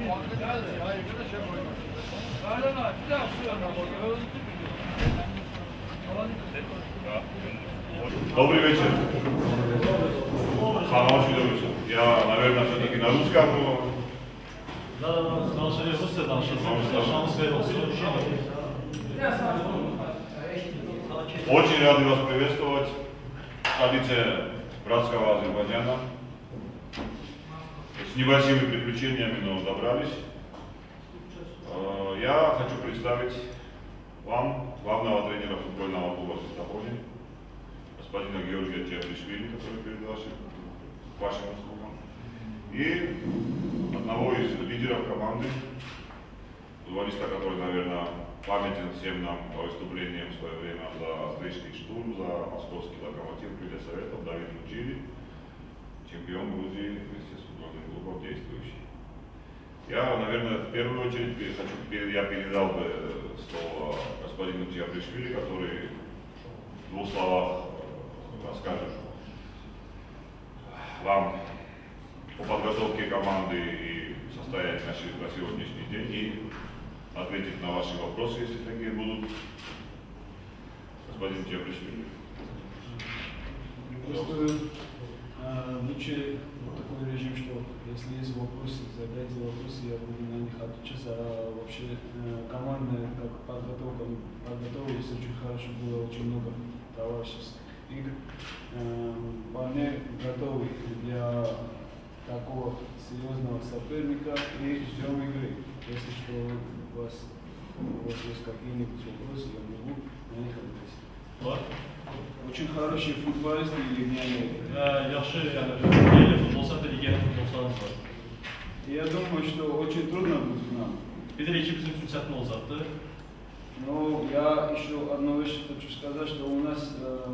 Добрый вечер. Очень добрый вечер. Я, наверное, все-таки на русском, но... Да, danışabilir Rusya danışabilir. Очень рады вас приветствовать в столице братского Азербайджана. С небольшими приключениями, но добрались. Я хочу представить вам главного тренера футбольного клуба «Светофоне», господина Георгия Чиапришвили, который перед вашим услугам, и одного из лидеров команды, футболиста, который, наверное, памятен всем нам по выступлениям в свое время за Стрижский Штурм, за московский Локомотив Крылья Советов, Давид Мучили, чемпион Грузии вместе с футбольным клубом действующий. Я, наверное, в первую очередь я передал бы слово господину Чиапришвили, который в двух словах расскажет вам о подготовке команды и состоянии на сегодняшний день и ответить на ваши вопросы, если такие будут. Господин Чиапришвили. Просто лучше такой режим, что если есть вопросы, задайте вопросы, я буду на них отвечать. А вообще командная подготовились очень хорошо, было очень много товарищеских игр. Парни готовы для такого серьезного соперника и ждем игры. Если что у вас есть какие-нибудь вопросы, я могу на них ответить. Очень хорошие футболисты или не? Yaxşı, yəni yerli futbolsa da legioner futbolçularımız var. Я думаю, что очень трудно будет нам. Bir de iki bizim üçün çətin olacaqdı. Но я еще одну вещь хочу сказать, что у нас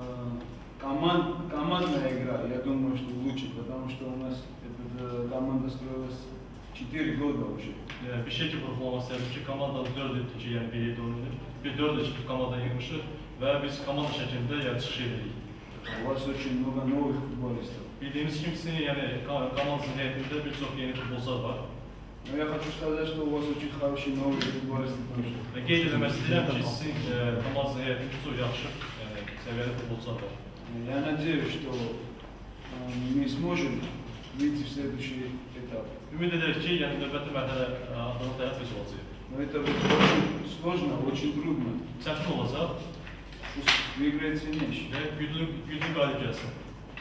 командная игра, я думаю, что лучше, потому что у нас эта команда строилась 4 года уже. Bir şey ki vurgulaması lazım ki komandanın 4 ilk ki yəni birlikdə oynayır. Bir 4 ilk komandanı yığmışıq və biz komanda şəklində yəni çıxış edirik. У вас очень много новых футболистов. Bildiyimiz kimsinin yəni komandasının heyətində bir çox yeni futbolçular var. Но я хочу сказать, что у вас очень хорошие новые футболисты тоже. Və qeyd etmək istəyirəm ki, sizin komandasının heyətində çox yaxşı səviyyəli futbolçular var. Я надеюсь, что мы сможем выйти в следующий этап. Ümid edək ki, yəni növbəti mərhələ adına həyat veç olacaq. Но это будет очень сложно, очень трудно. Çətin olacaq Выиграть сильнейший. və güclü qalib gəlsin.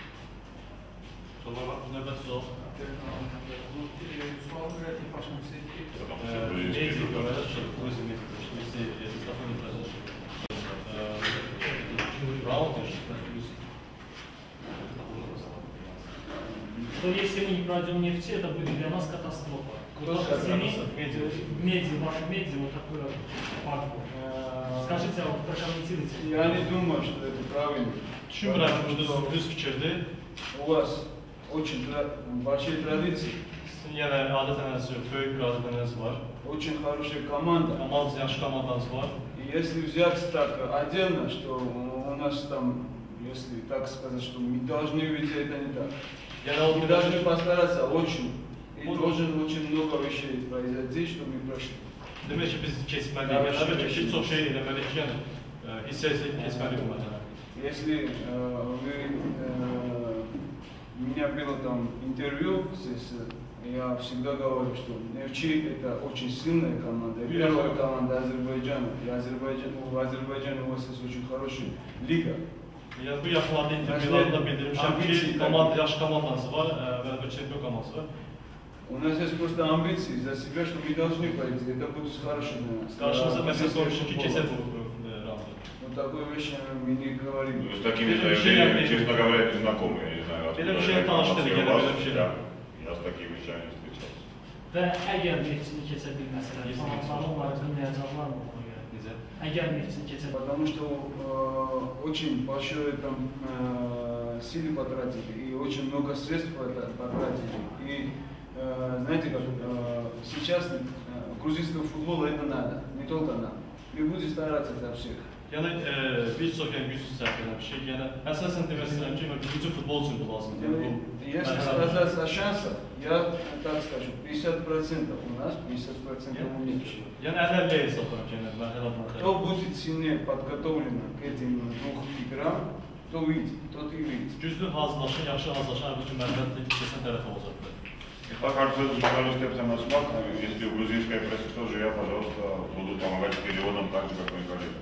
Növbəti sual. Что если мы не пройдем нефти, это будет для нас катастрофа. Меди, ваши меди, вот такую факту. Скажите, вот прокомментируйте. Я не думаю, что это правильно. Düşünmürəm ki, bu düz fikirdir. У вас очень большие традиции. Sizin yəni adət-ənənəsi yox, böyük bir adət-ənənəsi var. Очень хорошая команда. Komandanız, yaxşı komandanız var. И если взять так отдельно, что у нас там, если так сказать, что мы должны видеть это не так. Мы должны постараться очень. И должен очень много вещей произойти, чтобы мы прошли. Demək ki, biz keçməliyik. Əlbəttə ki, çox şey eləməliyik, yəni hissə-hissə keçməliyik bu mərhələ. Если у меня было там интервью здесь, я всегда говорю, что Нефчи это очень сильная команда, первая команда Азербайджана. И в Азербайджане у вас есть очень хорошая лига. Yəni bu yaxınlarda intervyularında bildirmişəm ki, komanda, yaxşı komandanız var və bir çempion komandası var. У нас есть просто амбиции за себя, что мы должны пойти. Это будет хорошо для нас. Qarşımıza məsələ soruşur ki, keçər bu raundu. Вот такой вещи мы не говорим. С такими заявлениями, честно говоря, не знакомы. Я не знаю, Belə bir şey tanışdırır, yenə belə bir şey. Я с такими вещами не встречался. Və əgər neftini keçə bilməsələr, insanların onların həyəcanlar mı olur yəni? Necə? Əgər neftini keçə bilməsələr. Потому что очень большое там силы потратили и очень много средств потратили. И знаете как, сейчас грузинского футбола это надо, не только нам. Мы будем стараться за всех. Yəni bir çox güclü səhv eləmişik. Yəni əsasən demək istəyirəm ki, birinci futbol üçün bu lazımdır. Если сказать о шансах, я так скажу, 50% у нас, 50% у меньше. Yəni 50-50 hesablarım ki, mərhələ. Кто будет сильнее подготовлен к этим двум играм, то выйдет, тот и выйдет. Güclü hazırlaşan, yaxşı hazırlaşan bu üçün mərhələ keçən tərəf olacaqdır. И пока журналистам на СМАК, если в грузинской прессе тоже я, пожалуйста, буду помогать с переводом так же, как мои коллеги.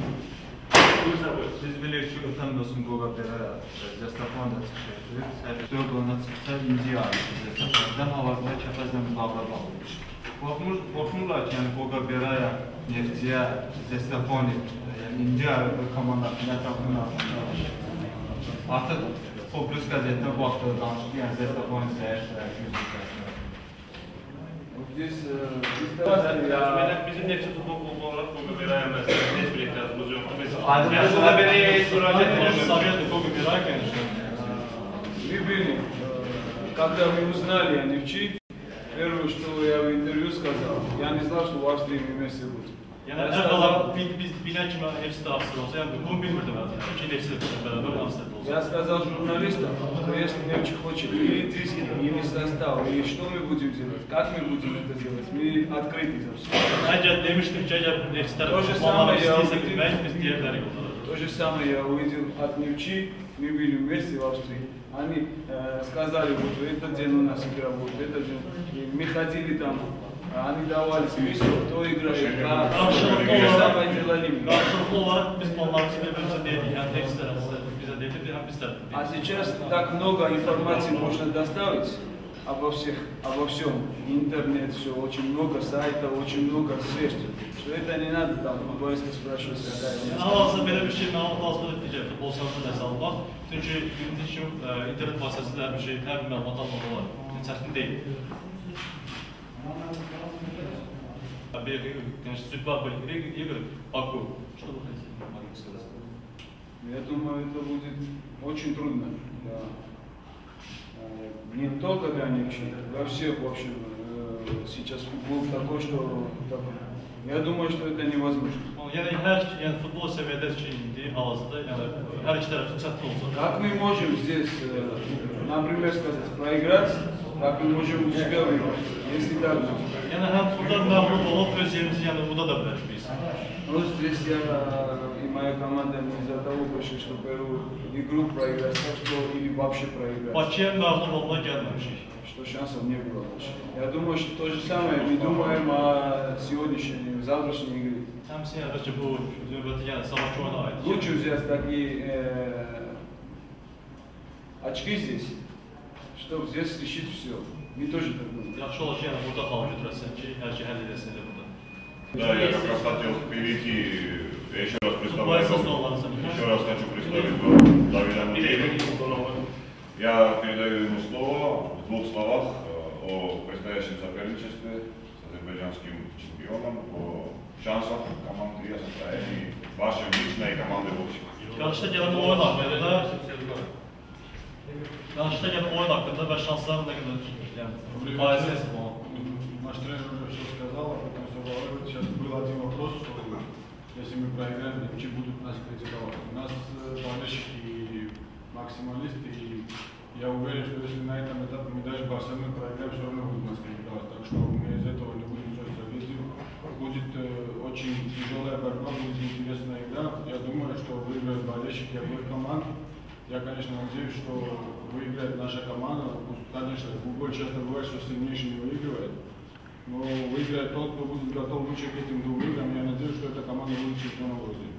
Biz bilirik ki, ötən mövsüm Qoqabera Zestafanda çıxışıydı. 4 oyuna çıxsa inci ayısı Zestafandan hal-hazırda Kəpəzlə müqavilə bağlamış. Qorxmurlar ki, yəni Qoqaberaya, Neftçiyə, Zestafoni, yəni inci ayısı komandasının ətrafında artıq Fokus qəzetdə bu haqda danışdı, yəni Zestafoni səhər Здесь Bizim Neftçi futbol klubu olarak Qoqaberaya məsələsində heç bir etirazımız yoxdur. Мы были, когда мы uзнали о Невчи, первое, что я в интервью сказал, я не знал, что в Австрии вместе будет. Yəni əvvəla biz bilən kimi hepsi də Avstriya olsa, yəni bunu bilmirdim mən. İki hepsi də beraber Avstriyada olsa. Я сказал журналистам, что если Невчи хочет или диски, или состав, или что мы будем делать, как мы будем это делать, мы открыты за все. Əgər demişdim ki, əgər hepsi То tərəf же olmaları самое я istəyirsə увидел. bilmək, biz digərləri yoxdur. То же самое я увидел от Невчи, мы были вместе в Австрии. Они сказали, вот этот день у нас игра, вот этот день. И мы ходили там, они давали список, кто играет, как, самое делали. Qarşılıqlı olaraq biz planlarımızı bir-birimizə dedik, həm hepsi tərəfimizə bizə dedik, həm biz tərəfimizə. А сейчас так много информации можно доставить обо всем. Интернет, все, очень много сайтов, очень много средств. Что это не надо там футболиста спрашивать, какая у нас. Hal-hazırda belə bir şey məlumat lazımdır digər futbol sahəsində nəsə almaq. Çünki birinci ki, internet vasitəsilə hər bir şey, hər bir məlumat almaq olar. Çətin deyil. Конечно, судьба игр Баку. Что вы хотите сказать? Я думаю, это будет очень трудно. Да. Не только для Невчи, для всех, в общем, сейчас футбол такой, что я думаю, что это невозможно. Yəni futbol səviyyədə ki, indi hal-hazırda, yəni hər iki tərəf üçün çətin olsa. Как мы можем здесь, например, сказать, проиграть, как мы можем у себя выиграть, если так будет? Yəni həm burada məğlub olub öz yerimizi yəni uda da bilərik biz. Ну, здесь я и моя команда не из-за того пришли, что первую игру проиграть, так что или вообще проиграть. Bakıya məğlub olmağa gəlməmişik. Что шансов не было больше. Я думаю, что то же самое, мы думаем о сегодняшней, завтрашней игре. Həmsi yəni ki, bu növbəti yəni savaşçı oyuna aiddir. Лучше взять такие очки здесь, чтобы здесь решить все. Мы тоже так думаем. Yaxşı olar ki, yəni burada xal götürəsən ki, hər şey həll edəsən elə burada. Да, я как раз хотел перейти, я еще раз представляю, еще раз хочу представить Давида Мутеева. Я передаю ему слово в двух словах о предстоящем соперничестве с азербайджанским чемпионом, о şansах команды и о состоянии вашей личной команды в общем. Qarşıda gələn oyun haqqında və şansların nə qədər faizi hesab olmaq. Наш тренер уже все сказал, об этом все говорил. Сейчас был один вопрос, что если мы проиграем, Невчи будут нас критиковать. У нас болельщики максималисты, и я уверен, что если на этом этапе мы даже Барселону проиграем, все равно будут нас критиковать. Так что мы из этого не будем строить трагедию. Будет очень тяжелая борьба, будет интересная игра. Я думаю, что выиграют болельщики обоих команд. Я, конечно, надеюсь, что выиграет наша команда. Конечно, в футболе часто бывает, что сильнейший не выигрывает. Но выиграет тот, кто будет готов лучше к этим двум играм. Я надеюсь, что эта команда будет чемпионом Грузии.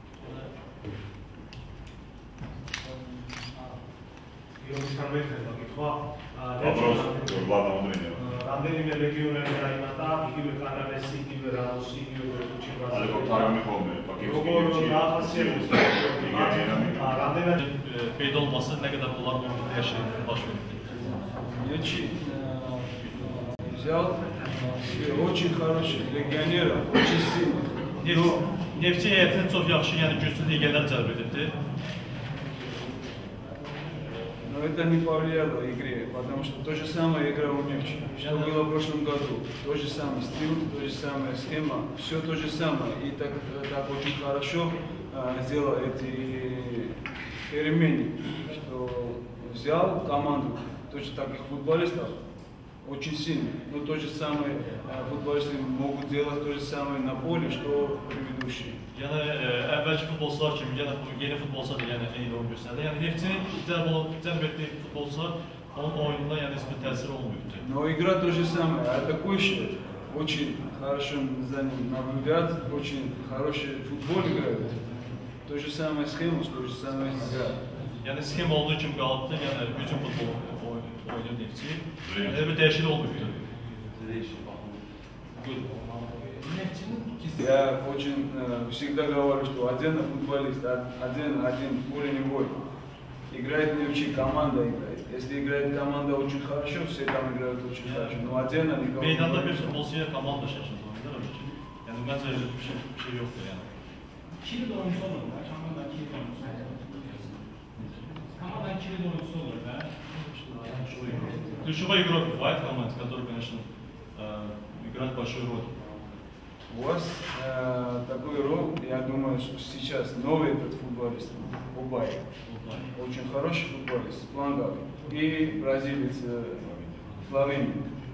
Вопрос главному тренеру. რამდენიმე რეგიონები დაიმატა, იგივე კანამესი, იგივე რამოსი, იგივე კუჩიბაზი. Ale powtarzam mi pomny, Როგორ დაახასიათებს რამდენად Qeyd olması nə qədər bunlar mümkün yaşayın, baş verir. Невчи взял очень хороших легионеров, очень сильных. Neftçi heyətinin çox yaxşı, yəni güclü legioner cəlb edibdi. Но Но это не повлияло игре, потому что то же самое игра у Нефчи, что было в прошлом году. То же самое стиль, то же самое схема, все то же самое. И так очень хорошо сделал эти перемены, что взял команду точно таких футболистов, очень сильно. Но то же самое футболисты могут делать то же самое на поле, что предыдущие. Yəni əvvəlki futbolçular kimi yeni futbolçular da yəni eyni oyun göstərdi. Yəni Neftçinin cəlb etdiyi futbolçular onun oyununa yəni heç bir təsir olmayıbdı. Но игра то же самое, атакующие очень хорошо за ним наблюдать, очень хороший футбол играют. То же самое схема, то же самое игра. Yəni sxem olduğu kimi qaldı, yəni hücum futbolu oynuyor Neftçi. Yəni bir dəyişiklik olmayıbdı. Я очень всегда говорю, что один футболист, один уровень бой. Играет Нефчи, команда играет. Если играет команда очень хорошо, все там играют очень хорошо. Но отдельно никого не Meydanda bir futbolçuya komanda şəklində oynayırlar öyle ki. Yəni məncə bir şey yoxdur yəni. Kilit oyuncusu olur da, komanda kilit oyuncusu olur. Команда kilit oyuncusu olur da. Ключевой игрок бывает в команде, который, конечно, играет большую роль. У вас такой роль, я думаю, что сейчас новый этот футболист, Убай, очень хороший футболист, фланговый, и бразилец Флавини.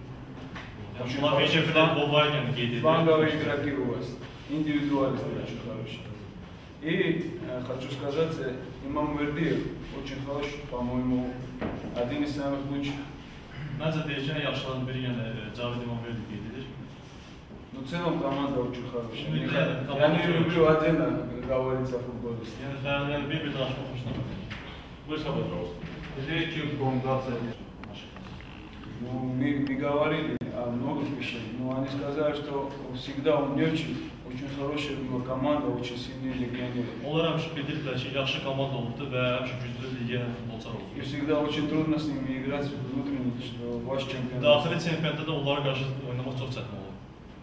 Фланговые игроки у вас, индивидуалисты очень хорошие. И хочу сказать, Имам Вердиев очень хороший, по-моему, один из самых лучших. Məncə deyəcək yaxşıların biri yəni Cavid İmamverdi qeyd edir. Ну, в целом команда очень хорошая. Я не люблю отдельно говорить о футболе. Yəni bir danışmaq xoşuna. Buyur Sabah. Ну, мы говорили о многих вещах, но они сказали, что всегда у Нефчи очень хорошая была команда, очень сильные легионеры. Onlar həmişə bildirdilər ki, yaxşı komanda olubdu və həmişə güclü legioner futbolçular olubdu. И всегда очень трудно с ними играть внутренне, что ваш чемпионат. Daxili çempionatda da onlara qarşı oynamaq çox çətin olur.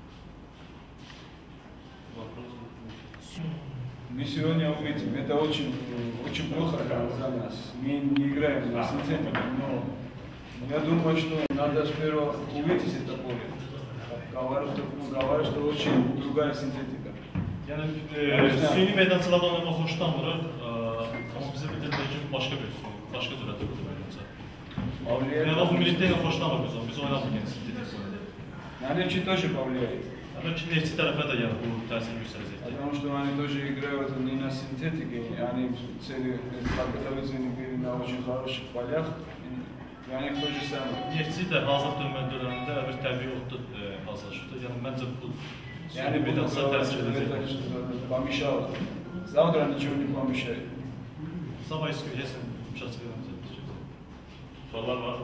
Мы сегодня увидим, это очень плохо за нас. Мы не играем на синтетике, но я думаю, что надо сперва увидеть это поле. Говорю, что очень другая синтетика. Yəni süni meydançalardan oynamaq xoşlanmırıq, amma bizə bildirdilər ki, başqa cürətdə bu meydança. Yəni o millikdə ilə xoşlanmırıq biz oynamırıq yəni sintetik oyunda. На Нефчи тоже повлияет. Amma ki, Neftçi tərəfə də yəni bu təsir göstərəcək. Потому что они тоже играют не на синтетике, они подготовлены были на очень хороших полях. И они то же самое. Neftçi də hazır dövründə bir təbii otda hazırlaşırdı. Yəni məncə bu Yani bir dansa təsir edəcək. Помешало. Завтра ничего не помешает. Sabah istəyəsən müşahidət edəcək. Sorular var.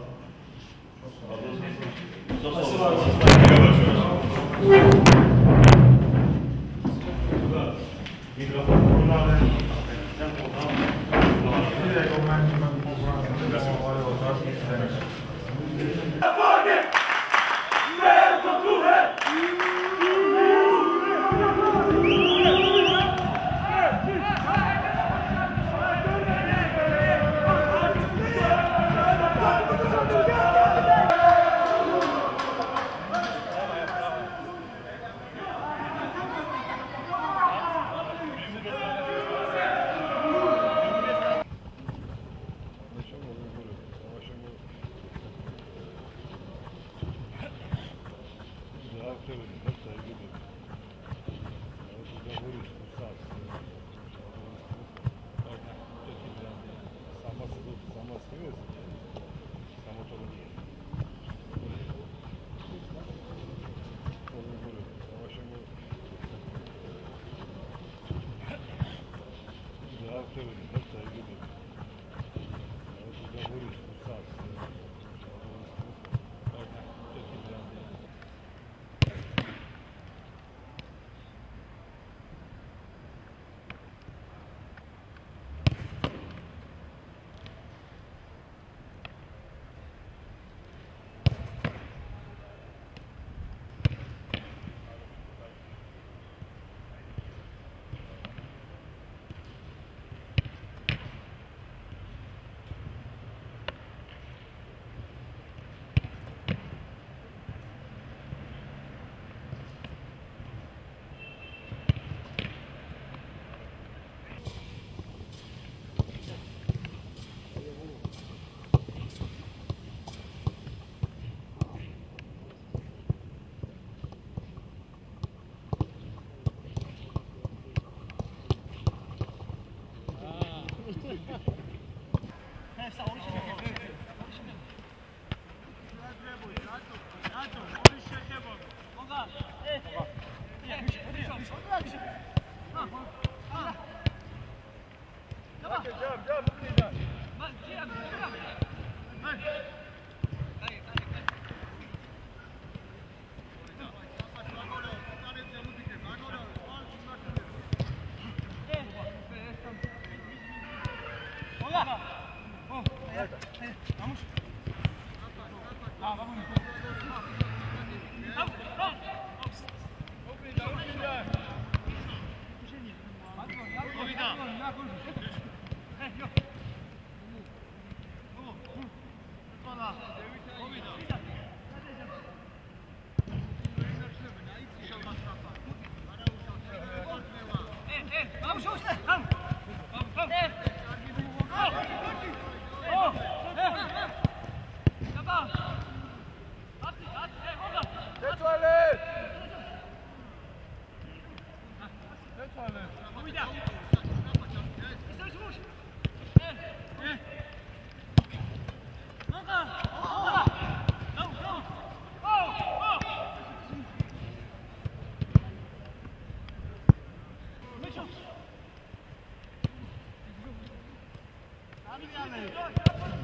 Abi